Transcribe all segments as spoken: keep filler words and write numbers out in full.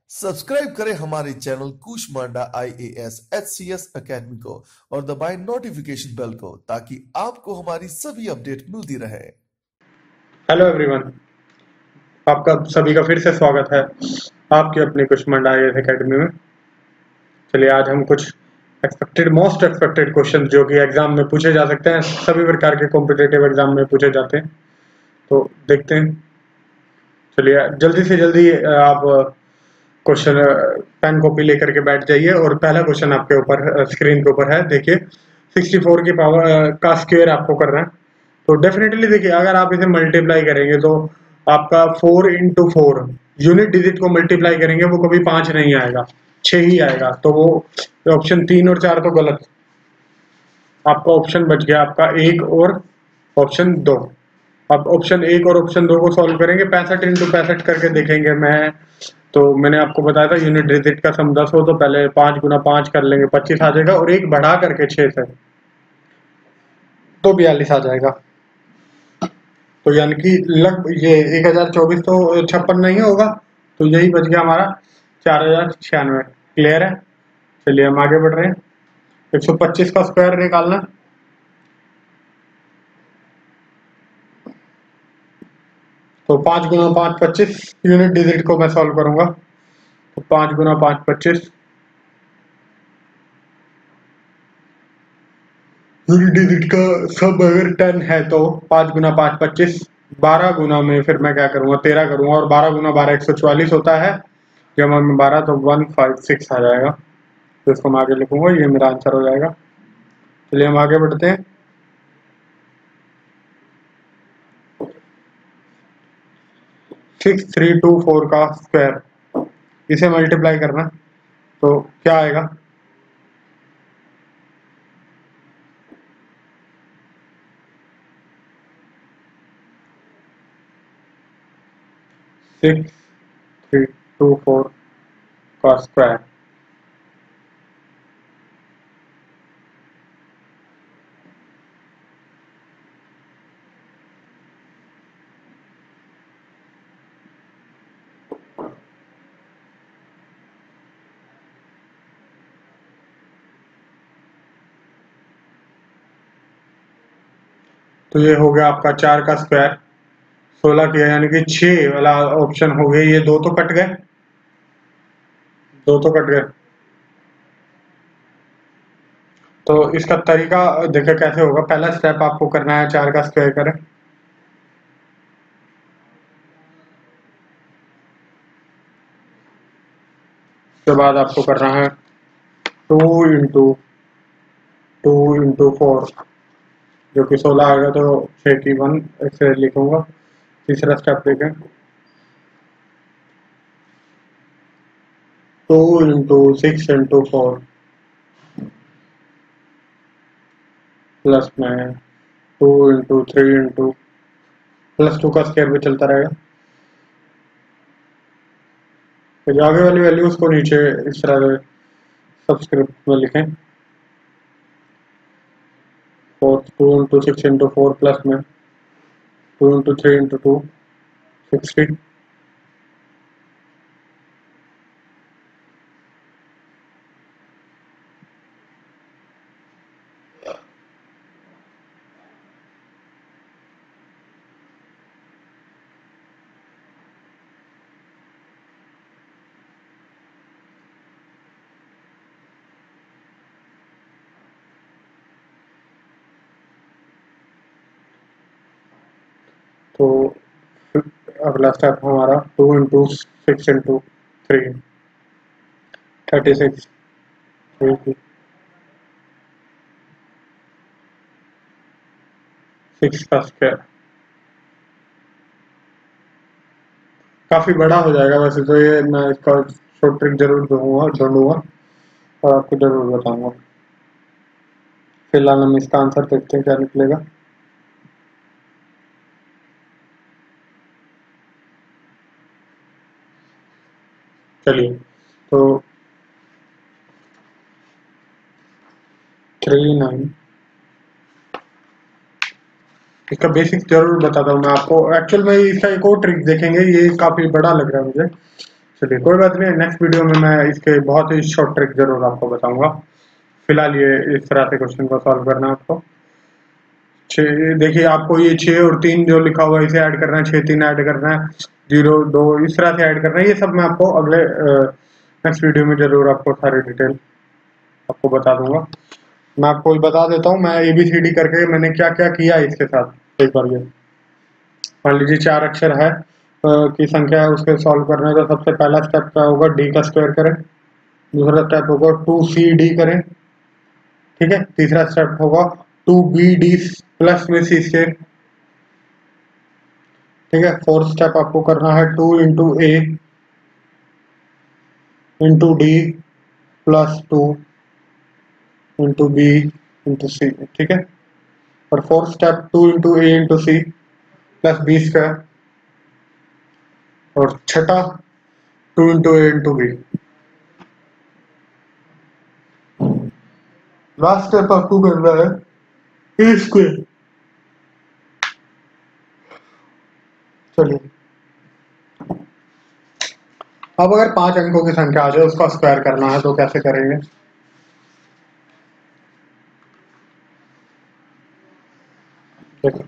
Subscribe करें हमारे channel Kushmanda I A S H C S academy को और दबाएं नोटिफिकेशन बेल को ताकि आपको हमारी सभी अपडेट मिलती रहे। हेलो एवरीवन, आपका सभी का फिर से स्वागत है आपकी अपनी Kushmanda I A S academy में। चलिए आज हम कुछ एक्सपेक्टेड मोस्ट एक्सपेक्टेड क्वेश्चन जो कि एग्जाम में पूछे जा सकते हैं, सभी प्रकार के कॉम्पिटिटिव एग्जाम में पूछे जाते हैं, तो देखते हैं। चलिए जल्दी से जल्दी आप क्वेश्चन पेन कॉपी लेकर के बैठ जाइए और पहला क्वेश्चन आपके ऊपर स्क्रीन के ऊपर है। देखिए सिक्सटी फोर की पावर का स्क्वायर आपको करना है, तो डेफिनेटली देखिए अगर आप इसे मल्टीप्लाई करेंगे तो आपका four into four unit digit को मल्टीप्लाई करेंगे वो कभी पांच नहीं आएगा, छह ही आएगा। तो वो ऑप्शन तीन और चार तो गलत, आपका ऑप्शन बच गया आपका एक और ऑप्शन दो। अब ऑप्शन एक और ऑप्शन दो को सॉल्व करेंगे, पैंसठ इंटू पैंसठ करके देखेंगे। मैं तो मैंने आपको बताया था यूनिट डिजिट का सम दस हो तो पहले पांच गुना पांच कर लेंगे, पच्चीस आ जाएगा, और एक बढ़ा करके छह से तो बयालीस आ जाएगा। तो यानी कि लग ये एक हजार चौबीस तो छप्पन नहीं होगा, तो यही बच गया हमारा चार हजार छियानवे। क्लियर है? चलिए हम आगे बढ़ रहे हैं। एक सौ पच्चीस का स्क्वायर निकालना, तो पांच गुना पांच पच्चीस, यूनिट डिजिट को मैं सॉल्व करूंगा, तो पांच गुना पांच पच्चीस, यूनिट डिजिट का सब अगर टेन है तो पांच गुना पांच पच्चीस, बारह गुना में फिर मैं क्या करूंगा तेरह करूंगा, और बारह गुना बारह एक सौ चौवालीस होता है, जब हम बारह तो वन फाइव सिक्स आ जाएगा। तो इसको मैं आगे लिखूंगा, ये मेरा आंसर हो जाएगा। चलिए हम आगे बढ़ते हैं। सिक्स थ्री टू फोर का स्क्वायर, इसे मल्टीप्लाई करना, तो क्या आएगा? सिक्स थ्री टू फोर का स्क्वायर, तो ये हो गया आपका चार का स्क्वायर, सोलह किया यानी कि छह वाला ऑप्शन हो गया। ये दो तो कट गए, दो तो कट गए। तो इसका तरीका देखिए कैसे होगा। पहला स्टेप आपको करना है, चार का स्क्वायर करें, उसके बाद आपको करना है two into two into four, जो कि सोलह आएगा, तो छः की वन ऐसे लिखूंगा। तीसरा स्टेप देखें, two into six into four plus में two into three into plus two का स्क्वायर भी चलता रहेगा। तो आगे वाली वैल्यूज को नीचे इस तरह से सबस्क्रिप्ट में लिखें, four two into six into four plus में two into three into two sixty, तो अगला स्टेप हमारा two into six into three thirty six, six का स्क्वायर काफी बड़ा हो जाएगा वैसे तो। ये मैं इसका शॉर्ट ट्रिक जरूर दूंगा ढूंढूंगा और आपको जरूर बताऊंगा। फिलहाल हम इसका आंसर देखते हैं क्या निकलेगा। चलिए तो थ्री नाइन, इसका बेसिक जरूर बताता हूँ मैं आपको। एक्चुअल में इसका एक और ट्रिक देखेंगे, ये काफी बड़ा लग रहा है मुझे। चलिए कोई बात नहीं, नेक्स्ट वीडियो में मैं इसके बहुत ही शॉर्ट ट्रिक जरूर आपको बताऊंगा। फिलहाल ये इस तरह से क्वेश्चन को सॉल्व करना है आपको। छः, देखिए आपको ये छः और तीन जो लिखा हुआ है इसे ऐड करना है, छः तीन ऐड करना है, जीरो दो इस तरह से ऐड करना है। ये सब मैं आपको अगले नेक्स्ट वीडियो में जरूर आपको सारी डिटेल आपको बता दूंगा। मैं आपको बता देता हूँ मैं ए बी सी डी करके मैंने क्या क्या किया इसके साथ एक बार। ये मान लीजिए चार अक्षर है की संख्या है, उसके सॉल्व करने का सबसे पहला स्टेप क्या होगा, डी का स्क्वायर करें। दूसरा स्टेप होगा टू सी डी करें, ठीक है। तीसरा स्टेप होगा टू बी डी प्लस में सी स्क्वायर, ठीक है। फोर्थ स्टेप आपको करना है two into A into D plus two into B into C, ठीक है। और fourth step two into A into C plus B square, और छठा two into A into B. Last step आपको करना है ए स्क्वायर। चलिए अब अगर पांच अंकों की संख्या आ जाए उसका स्क्वायर करना है तो कैसे करेंगे। देखो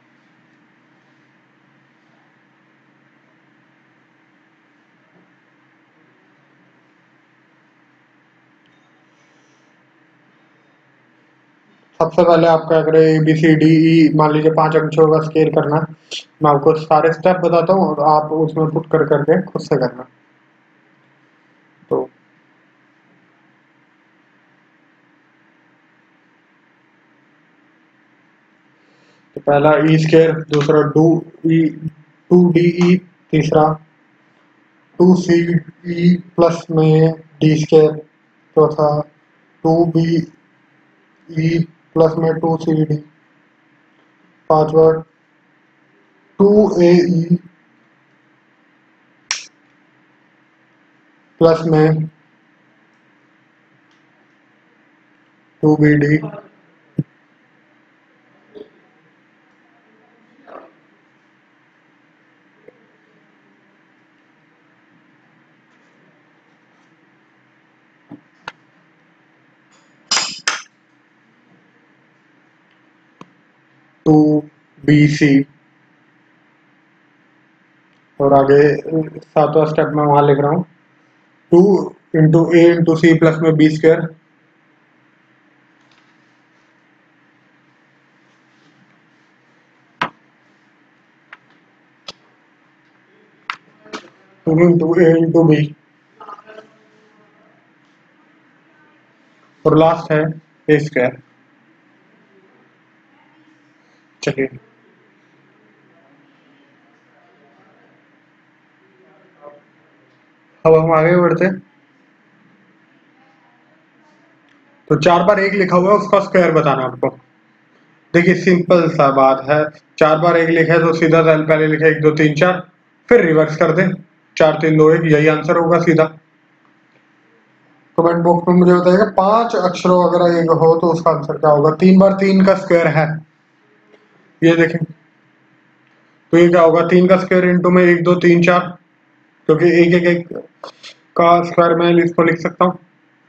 सबसे पहले आप क्या करें, A B C D E, मान लीजिए पांच अंकों का स्क्वायर करना है। मैं आपको सारे स्टेप बताता हूँ और आप उसमें पुट कर करके खुद से करना। तो तो पहला ई स्क्वायर, दूसरा two E two D E, तीसरा टू सी ई प्लस में डी स्क्वायर, चौथा टू बी ई प्लस में टू सी डी, पांचवा टू ए ई प्लस में two B D, two B C, और आगे सातवां स्टेप में वहां लिख रहा हूँ two into A into C plus में B square, two into A into B, और लास्ट है ए स्क्वायर। चलिए अब हम आगे बढ़ते हैं। तो चार बार एक लिखा हुआ है उसका स्क्वायर बताना आपको। देखिए सिंपल सा बात है, चार बार एक लिखा है तो सीधा पहले लिखे एक दो तीन चार, फिर रिवर्स कर दें चार तीन दो एक, यही आंसर होगा सीधा। कमेंट बॉक्स में मुझे बताइएगा पांच अक्षरों अगर एक हो तो उसका आंसर क्या होगा। तीन बार तीन का स्क्वायर है, ये देखें तो ये क्या होगा, तीन का स्क्वायर इंटू में एक दो तीन चार, क्योंकि एक एक एक का स्क्वायर में इसको लिख सकता हूं।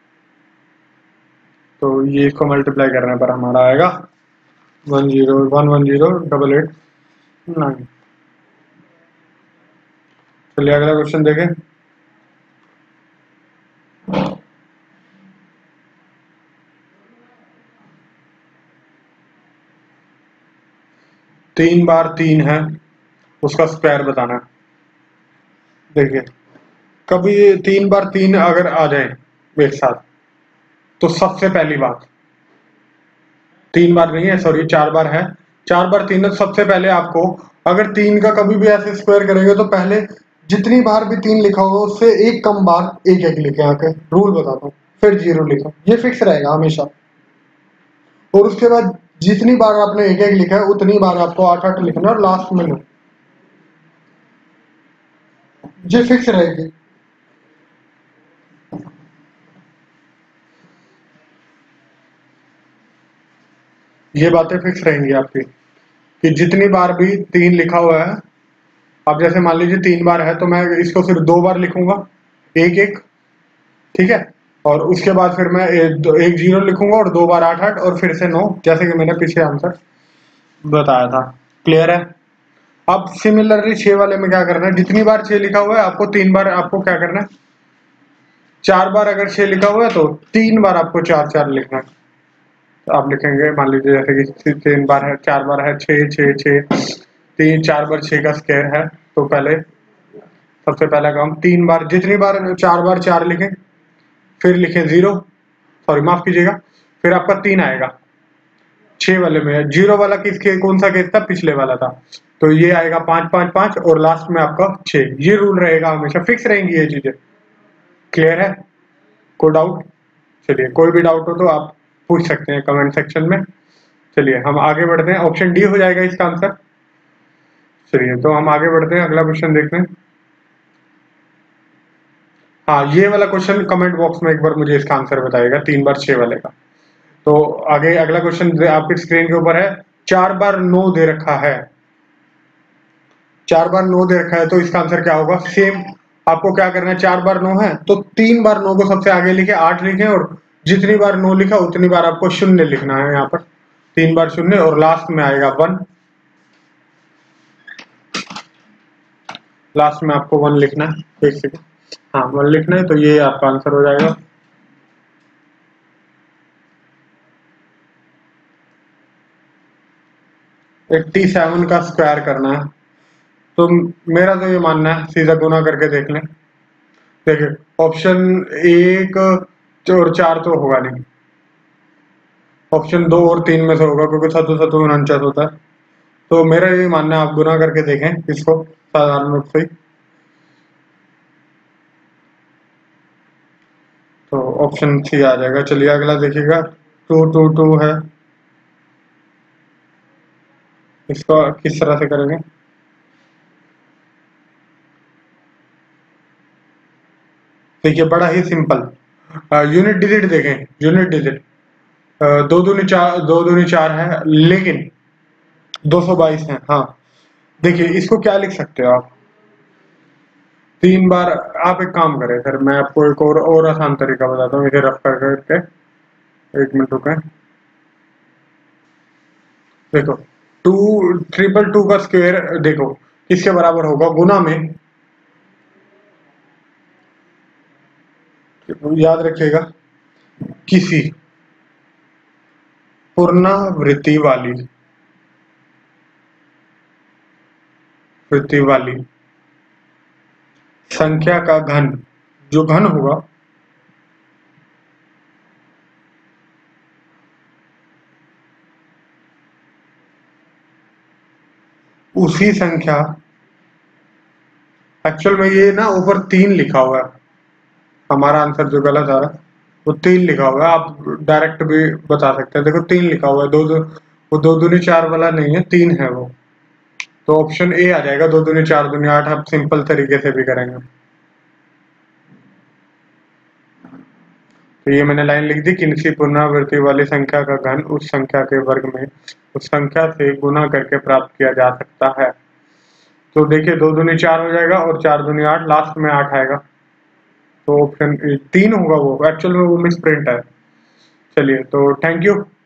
तो ये इसको मल्टीप्लाई करने पर हमारा आएगा one zero one one zero double eight nine. चलिए अगला क्वेश्चन देखें। तीन बार तीन है उसका स्क्वायर बताना। देखिए कभी तीन बार तीन अगर आ जाए एक साथ तो सबसे पहली बात, तीन बार नहीं है सॉरी चार बार है, चार बार तीन है, सबसे पहले आपको अगर तीन का कभी भी ऐसे स्क्वायर करेंगे तो पहले जितनी बार भी तीन लिखा होगा उससे एक कम बार एक एक लिखे आके, रूल बताता हूँ, फिर जीरो लिखो, ये फिक्स रहेगा हमेशा। और उसके बाद जितनी बार आपने एक एक लिखा है उतनी बार आपको आठ आठ लिखना और लास्ट में लो, ये फिक्स रहेगी। ये बातें फिक्स रहेंगी आपकी कि जितनी बार भी तीन लिखा हुआ है, अब जैसे मान लीजिए तीन बार है तो मैं इसको सिर्फ दो बार लिखूंगा एक एक, ठीक है। और उसके बाद फिर मैं एक, एक जीरो लिखूंगा और दो बार आठ आठ और फिर से नौ, जैसे कि मैंने पीछे आंसर बताया था। क्लियर है? अब सिमिलरली छह वाले में क्या करना है, जितनी बार छह लिखा हुआ है आपको तीन बार आपको क्या करना है, चार बार अगर छह लिखा हुआ है तो तीन बार आपको चार चार लिखना है। तो आप लिखेंगे, मान लीजिए जैसे कि तीन बार है, चार बार है, छः छः छः, तीन चार बार छः का स्क्वायर है। तो पहले सबसे पहला काम, तीन बार, जितनी बार चार बार चार लिखें, फिर लिखें जीरो, सॉरी माफ कीजिएगा, फिर आपका तीन आएगा। छह वाले में जीरो वाला किसके कौन सा केस था, पिछले वाला था, तो ये आएगा पांच पांच पांच और लास्ट में आपका छह। ये रूल रहेगा, हमेशा फिक्स रहेंगी ये चीजें। क्लियर है? कोई डाउट? चलिए, कोई भी डाउट हो तो आप पूछ सकते हैं कमेंट सेक्शन में। चलिए हम आगे बढ़ते हैं, ऑप्शन डी हो जाएगा इसका आंसर। चलिए तो हम आगे बढ़ते हैं, अगला क्वेश्चन देखते हैं। हाँ, ये वाला क्वेश्चन कमेंट बॉक्स में एक बार मुझे इसका आंसर बताइएगा, तीन बार छह वाले का। तो आगे अगला क्वेश्चन आपकी स्क्रीन के ऊपर है, चार बार नौ दे रखा है, चार बार नौ दे रखा है, तो इसका आंसर क्या होगा? सेम आपको क्या करना है, चार बार नौ है तो तीन बार नौ को सबसे आगे लिखे, आठ लिखे, और जितनी बार नौ लिखा उतनी बार आपको शून्य लिखना है। यहाँ पर तीन बार शून्य और लास्ट में आएगा वन, लास्ट में आपको वन लिखना है। एक सेकेंड, हाँ वन लिखना है, तो ये आपका आंसर हो जाएगा। एट्टी सेवन का स्क्वायर करना है, तो मेरा तो ये मानना है सीधा गुना करके देख लें। देखिए ऑप्शन एक और चार तो होगा नहीं, ऑप्शन दो और तीन में से होगा, क्योंकि सतु सतु उनचास होता है। तो मेरा ये मानना है आप गुना करके देखें इसको साधारण रूप से। तो ऑप्शन सी आ जाएगा। चलिए अगला देखिएगा, टू टू टू है, इसको किस तरह से करेंगे? देखिए बड़ा ही सिंपल, यूनिट डिजिट देखें, यूनिट डिजिट दो दूनी चार, दो दूनी चार है, लेकिन दो सौ बाईस है। हाँ देखिए इसको क्या लिख सकते हो आप, तीन बार। आप एक काम करें सर, मैं आपको एक और और आसान तरीका बताता हूँ, इसे रफ कर करके। एक मिनट रुकें, देखो टू ट्रिपल टू का स्क्वायर देखो किसके बराबर होगा, गुना में, याद रखिएगा, किसी पुनरावृत्ति वाली वृत्ति वाली संख्या का घन, जो घन होगा उसी संख्या, एक्चुअल में ये ना ऊपर तीन लिखा हुआ है, हमारा आंसर जो गलत आ रहा है वो तीन लिखा हुआ है, आप डायरेक्ट भी बता सकते हैं। देखो तीन लिखा हुआ है, दो दो वो दो दूनी चार वाला नहीं है, तीन है वो। तो ऑप्शन ए आ जाएगा, दो दूनी चार दूनी आठ। आप सिंपल तरीके से भी करेंगे। तो ये मैंने लाइन लिख दी, किसी पुनरावृत्ति वाली संख्या का घन उस संख्या के वर्ग में उस संख्या से गुना करके प्राप्त किया जा सकता है। तो देखिए दो दूनी चार हो जाएगा और चार दूनी आठ, लास्ट में आठ आएगा, तो ऑप्शन तीन होगा वो, एक्चुअल में वो मिस प्रिंट है। चलिए तो थैंक यू।